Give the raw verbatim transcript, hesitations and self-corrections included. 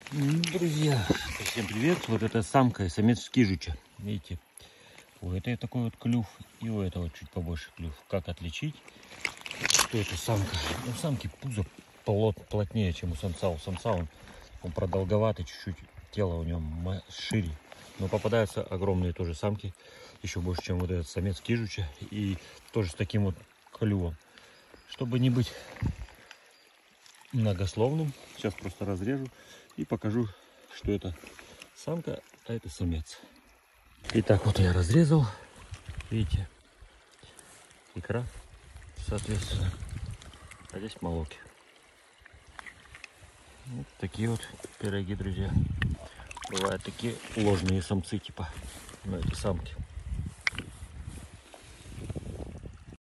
Друзья, всем привет! Вот эта самка и самец кижуча. Видите, у этой такой вот клюв, и у этого чуть побольше клюв. Как отличить, что это самка? У самки пузо плот, плотнее, чем у самца. У самца он, он продолговатый, чуть-чуть тело у него шире. Но попадаются огромные тоже самки, еще больше, чем вот этот самец кижуча. И тоже с таким вот клювом. Чтобы не быть многословным, сейчас просто разрежу и покажу, что это самка, а это самец. Итак, вот я разрезал, видите, икра, соответственно, а здесь молоки. Вот такие вот пироги, друзья. Бывают такие ложные самцы, типа, ну, это самки.